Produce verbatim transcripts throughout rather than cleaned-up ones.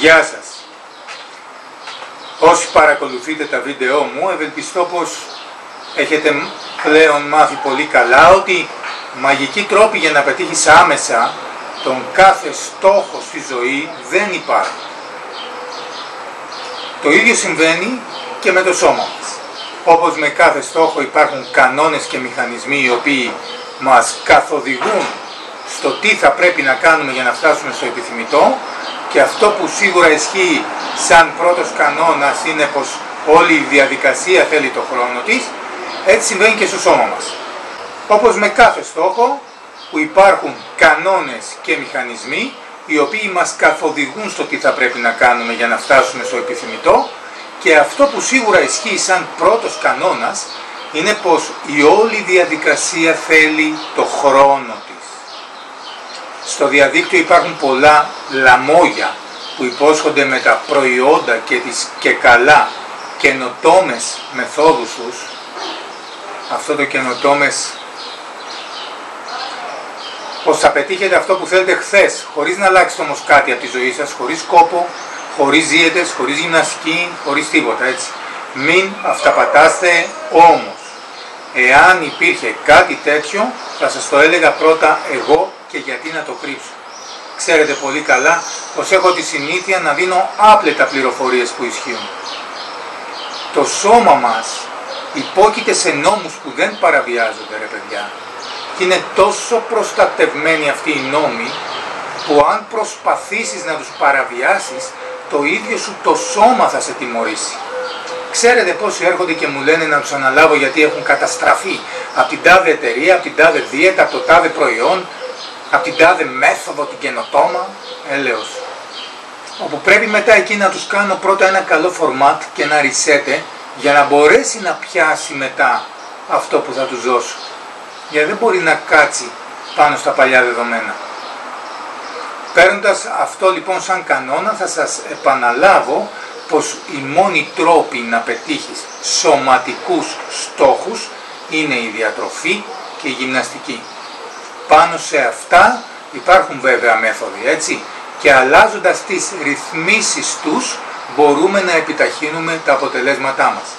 Γεια σας. Όσοι παρακολουθείτε τα βίντεό μου, ευελπιστώ πως έχετε πλέον μάθει πολύ καλά ότι μαγικοί τρόποι για να πετύχεις άμεσα τον κάθε στόχο στη ζωή δεν υπάρχουν. Το ίδιο συμβαίνει και με το σώμα μας. Όπως με κάθε στόχο υπάρχουν κανόνες και μηχανισμοί οι οποίοι μας καθοδηγούν στο τι θα πρέπει να κάνουμε για να φτάσουμε στο επιθυμητό, και αυτό που σίγουρα ισχύει σαν πρώτος κανόνας είναι πως όλη η διαδικασία θέλει το χρόνο της. Έτσι συμβαίνει και στο σώμα μας. Όπως με κάθε στόχο που υπάρχουν κανόνες και μηχανισμοί οι οποίοι μας καθοδηγούν στο τι θα πρέπει να κάνουμε για να φτάσουμε στο επιθυμητό, και αυτό που σίγουρα ισχύει σαν πρώτος κανόνας είναι πως η όλη διαδικασία θέλει το χρόνο της. Στο διαδίκτυο υπάρχουν πολλά λαμόγια που υπόσχονται με τα προϊόντα και τις και καλά καινοτόμες μεθόδους τους. Αυτό το καινοτόμες, πως θα πετύχετε αυτό που θέλετε χθες, χωρίς να αλλάξετε όμως κάτι από τη ζωή σας, χωρίς κόπο, χωρίς δίαιτες, χωρίς γυμναστική, χωρίς τίποτα, έτσι. Μην αυταπατάστε όμως. Εάν υπήρχε κάτι τέτοιο, θα σας το έλεγα πρώτα εγώ, και γιατί να το κρύψω. Ξέρετε πολύ καλά πως έχω τη συνήθεια να δίνω άπλετα πληροφορίες που ισχύουν. Το σώμα μας υπόκειται σε νόμους που δεν παραβιάζονται, ρε παιδιά. Και είναι τόσο προστατευμένοι αυτοί οι νόμοι που αν προσπαθήσεις να τους παραβιάσεις, το ίδιο σου το σώμα θα σε τιμωρήσει. Ξέρετε πόσοι έρχονται και μου λένε να τους αναλάβω γιατί έχουν καταστραφεί από την τάδε εταιρεία, από την τάδε δίαιτα, από το τάδε προϊόν, από την τάδε μέθοδο, την καινοτόμα, έλεος. Όπου πρέπει μετά εκεί να τους κάνω πρώτα ένα καλό φορμάτ και ένα reset για να μπορέσει να πιάσει μετά αυτό που θα τους δώσω. Γιατί δεν μπορεί να κάτσει πάνω στα παλιά δεδομένα. Παίρνοντας αυτό λοιπόν σαν κανόνα, θα σας επαναλάβω πως οι μόνοι τρόποι να πετύχεις σωματικούς στόχους είναι η διατροφή και η γυμναστική. Πάνω σε αυτά υπάρχουν βέβαια μέθοδοι, έτσι, και αλλάζοντας τις ρυθμίσεις τους μπορούμε να επιταχύνουμε τα αποτελέσματά μας.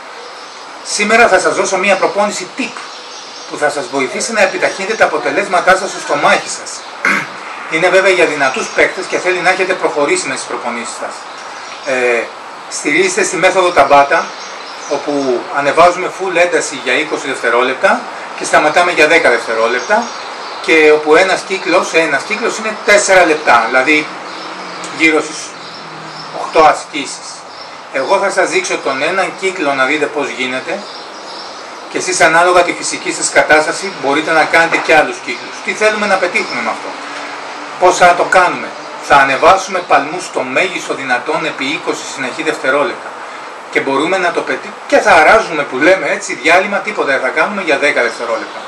Σήμερα θα σας δώσω μία προπόνηση tip που θα σας βοηθήσει να επιταχύνετε τα αποτελέσματά σας στο στομάχι σας. Είναι βέβαια για δυνατούς παίκτες και θέλει να έχετε προχωρήσει με τις προπονήσεις σας. Ε, στηρίζεστε στη μέθοδο Ταμπάτα, όπου ανεβάζουμε full ένταση για είκοσι δευτερόλεπτα και σταματάμε για δέκα δευτερόλεπτα, και όπου ένας κύκλος, ένας κύκλος είναι τέσσερα λεπτά, δηλαδή γύρω στις οκτώ ασκήσεις. Εγώ θα σας δείξω τον έναν κύκλο να δείτε πώς γίνεται, και εσείς ανάλογα τη φυσική σας κατάσταση μπορείτε να κάνετε και άλλους κύκλους. Τι θέλουμε να πετύχουμε με αυτό? Πώς θα το κάνουμε? Θα ανεβάσουμε παλμούς στο μέγιστο δυνατόν επί είκοσι συνεχή δευτερόλεπτα και μπορούμε να το πετύχουμε, και θα αράζουμε που λέμε έτσι, διάλειμμα, τίποτα δεν θα κάνουμε για δέκα δευτερόλεπτα.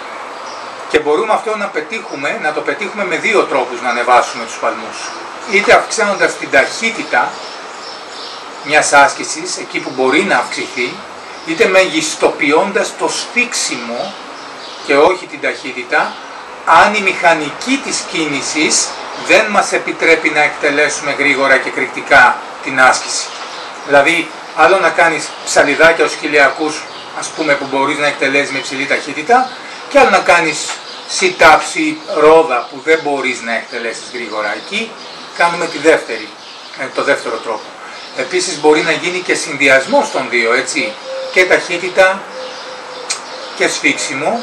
Και μπορούμε αυτό να πετύχουμε, να το πετύχουμε με δύο τρόπους να ανεβάσουμε τους παλμούς. Είτε αυξάνοντας την ταχύτητα μιας άσκησης, εκεί που μπορεί να αυξηθεί, είτε μεγιστοποιώντας το σφίξιμο και όχι την ταχύτητα, αν η μηχανική της κίνησης δεν μας επιτρέπει να εκτελέσουμε γρήγορα και κριτικά την άσκηση. Δηλαδή, άλλο να κάνεις ψαλιδάκια ως χιλιακούς, ας πούμε, που μπορείς να εκτελέσεις με υψηλή ταχύτητα, και άλλο να κάνεις sit-ups ή ρόδα που δεν μπορείς να εκτελέσεις γρήγορα. Εκεί κάνουμε τη δεύτερη, το δεύτερο τρόπο. Επίσης μπορεί να γίνει και συνδυασμός των δύο, έτσι, και ταχύτητα και σφίξιμο,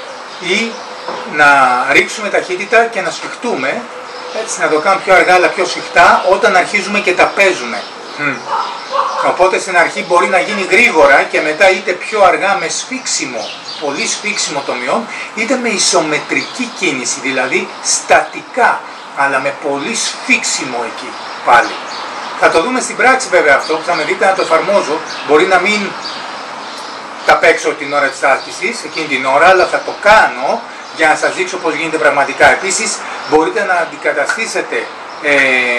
ή να ρίξουμε ταχύτητα και να σφιχτούμε, έτσι, να το κάνουμε πιο αργά αλλά πιο σφιχτά όταν αρχίζουμε και τα παίζουμε. Mm. Οπότε στην αρχή μπορεί να γίνει γρήγορα και μετά είτε πιο αργά με σφίξιμο, πολύ σφίξιμο τομιών, είτε με ισομετρική κίνηση, δηλαδή στατικά, αλλά με πολύ σφίξιμο εκεί πάλι. Θα το δούμε στην πράξη βέβαια αυτό, που θα με δείτε να το εφαρμόζω. Μπορεί να μην τα παίξω την ώρα της άσκησης, εκείνη την ώρα, αλλά θα το κάνω για να σας δείξω πώς γίνεται πραγματικά. Επίσης μπορείτε να αντικαταστήσετε ε,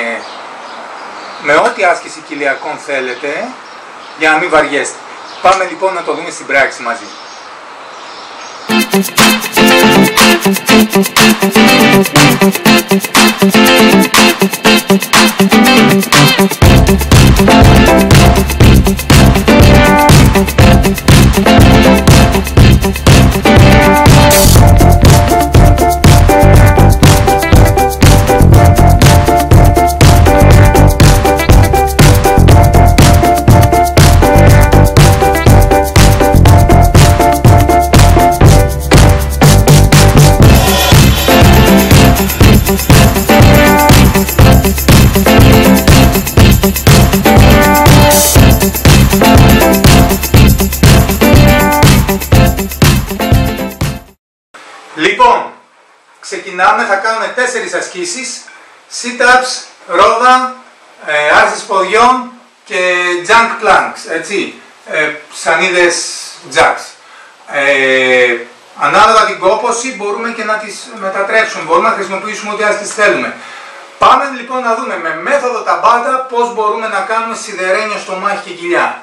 με ό,τι άσκηση κοιλιακών θέλετε, για να μην βαριέστε. Πάμε λοιπόν να το δούμε στην πράξη μαζί. Λοιπόν, ξεκινάμε, θα κάνουμε τέσσερις ασκήσεις, sit-ups, ρόδα, ε, άρσεις ποδιών και junk planks, έτσι, ε, σανίδες jacks. Ε, ανάλογα την κόπωση μπορούμε και να τις μετατρέψουμε, μπορούμε να χρησιμοποιήσουμε ό,τι άσκηση θέλουμε. Πάμε λοιπόν να δούμε με μέθοδο Tabata πώς μπορούμε να κάνουμε σιδερένιο στο μάχη και κοιλιά.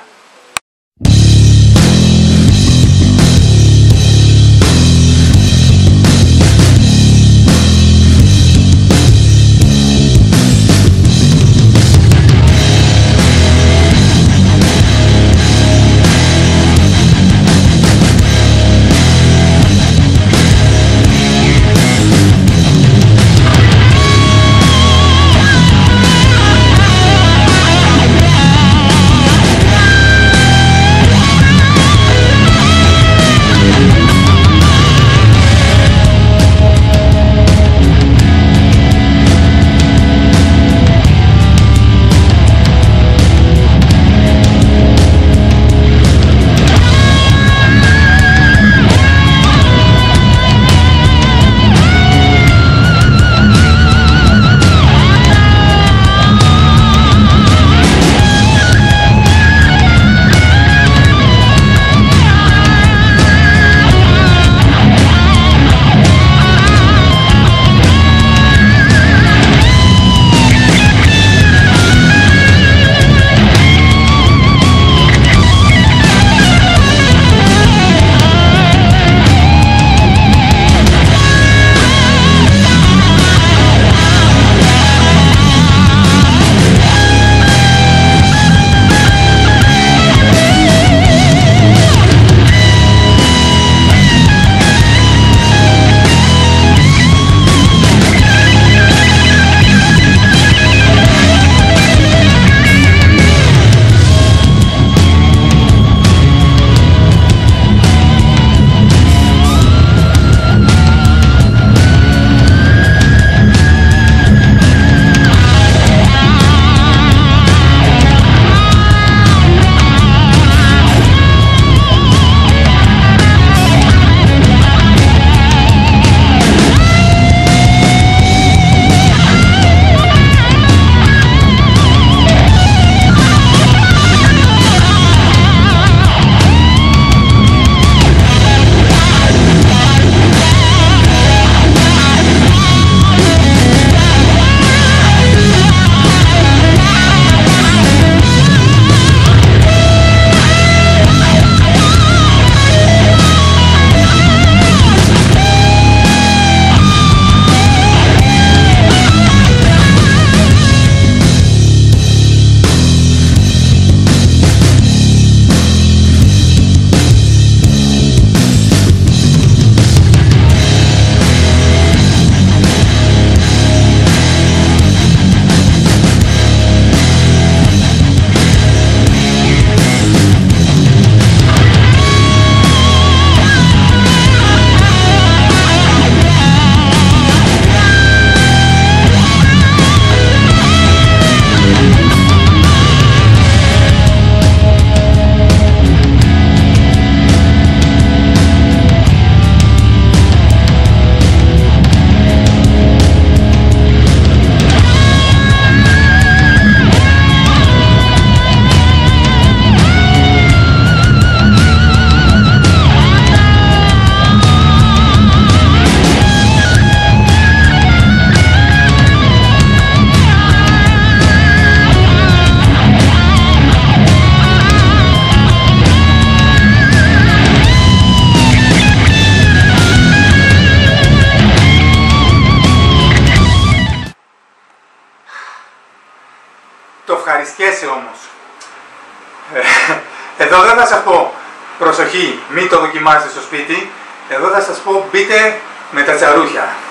Το ευχαριστιέσαι όμως. Εδώ δεν θα σας πω προσοχή, μην το δοκιμάσετε στο σπίτι. Εδώ θα σας πω μπείτε με τα τσαρούχια.